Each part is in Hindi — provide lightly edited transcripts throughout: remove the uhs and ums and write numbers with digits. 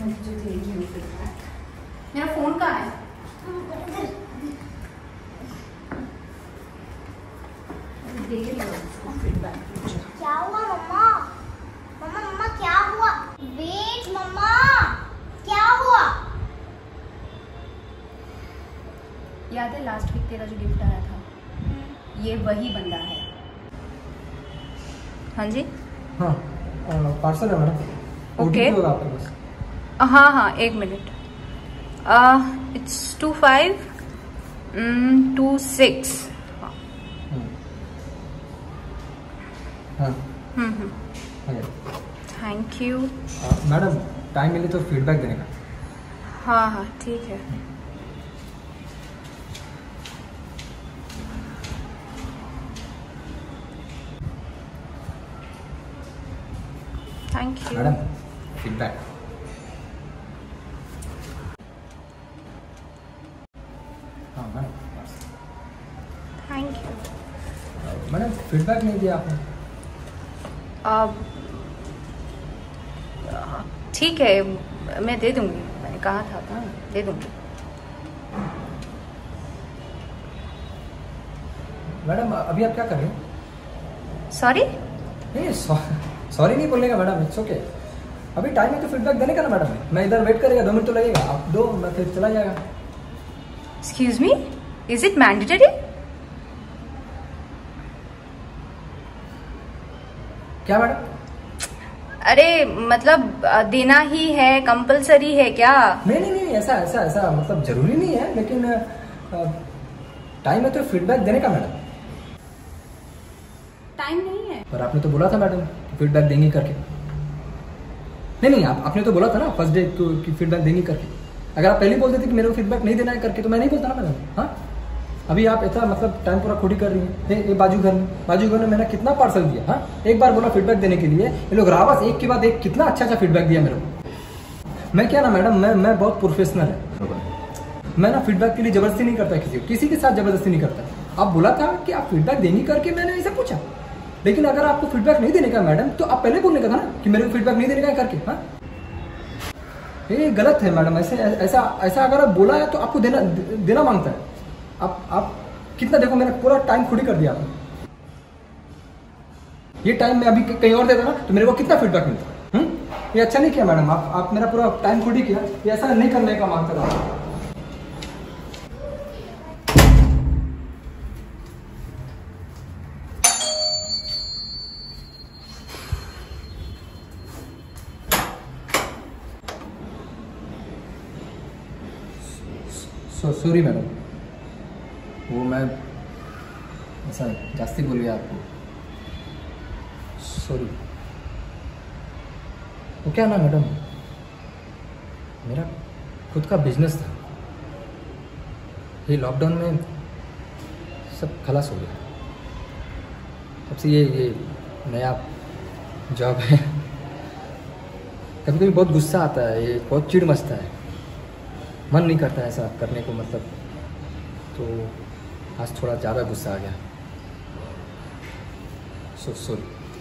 मैं तुझे देगी हूँ फीडबैक। मेरा फोन कहाँ है? दे रही हूँ उसको फीडबैक। क्या हुआ मम्मा? मम्मा मम्मा क्या हुआ? वेट मम्मा, क्या हुआ? याद है लास्ट वीक तेरा जो गिफ्ट आया था, ये वही बंदा है। हाँ जी। हाँ पार्सल है मैडम। ओके होगा आपके पास? हाँ हाँ, एक मिनट। इट्स 2526। हाँ थैंक यू। मैडम टाइम मिले तो फीडबैक देने का। हाँ हाँ ठीक है। Thank you madam feedback. हाँ madam thank you. Madam feedback नहीं दिया आपने। ठीक है, मैं दे दूंगी, मैंने कहा था ना, दे दूंगी। मैडम अभी आप क्या कर रहे हैं? सॉरी? नहीं सॉरी नहीं बोलने का मैडम, इट्स ओके। अभी टाइम है तो फीडबैक देने का ना मैडम। मैं इधर वेट करेगा, 2 मिनट तो लगेगा, आप दो मैं फिर चला जाएगा। Excuse me, is it mandatory? क्या मैडम? अरे मतलब देना ही है, कंपलसरी है क्या? नहीं ऐसा मतलब जरूरी नहीं है, लेकिन टाइम है तो फीडबैक देने का मैडम। टाइम नहीं है। पर आपने तो बोला था मैडम फीडबैक देंगी करके। नहीं आपने तो बोला था ना फर्स्ट डे की फीडबैक देंगी करके। अगर आप पहले बोलते थे कि मेरे को फीडबैक नहीं देना है करके, तो मैं नहीं बोलता ना मैडम। हाँ अभी आप इतना मतलब टाइम पूरा खोटी कर रही है। ये बाजू घर में मैंने कितना पार्सल दिया। हाँ एक बार बोला फीडबैक देने के लिए, ये लोग रावस एक के बाद एक कितना अच्छा फीडबैक दिया मेरे को। मैं क्या ना मैडम, मैं बहुत प्रोफेशनल है। मैं ना फीडबैक के लिए जबरदस्ती नहीं करता, किसी के साथ जबरदस्ती नहीं करता। आप बोला था कि आप फीडबैक देंगी करके, मैंने ऐसा पूछा। लेकिन अगर आपको फीडबैक नहीं देने का मैडम, तो आप पहले बोलने का था ना कि मेरे को फीडबैक नहीं देने का करके। हाँ ये गलत है मैडम। ऐसा अगर आप बोला है तो आपको देना मांगता है। आप कितना देखो, मैंने पूरा टाइम खुद ही कर दिया आपने। ये टाइम मैं अभी कहीं और देता ना तो मेरे को कितना फीडबैक मिलता। ये अच्छा नहीं किया मैडम। आप मेरा पूरा टाइम खुद ही किया। ये ऐसा नहीं करने का मांगता था। सॉरी मैडम, वो मैं ऐसा जास्ती बोल गया आपको, सॉरी। वो क्या ना मैडम, मेरा खुद का बिजनेस था। ये लॉकडाउन में सब खलास हो गया। तब से ये नया जॉब है। कभी कभी बहुत गुस्सा आता है, ये बहुत चिढ़ मचता है, मन नहीं करता है ऐसा करने को मतलब। तो आज थोड़ा ज़्यादा गुस्सा आ गया, सॉरी।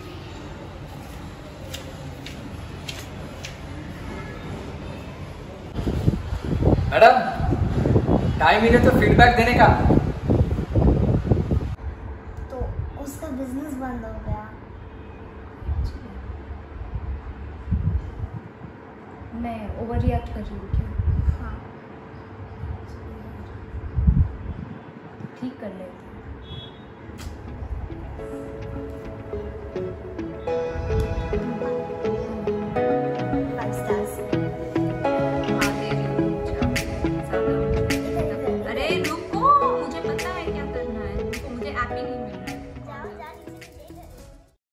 मैडम टाइम मिले तो फीडबैक देने का। तो उसका बिजनेस बंद हो गया। मैं ओवर रिएक्ट कर रही हूँ क्या? हाँ ठीक कर लेते।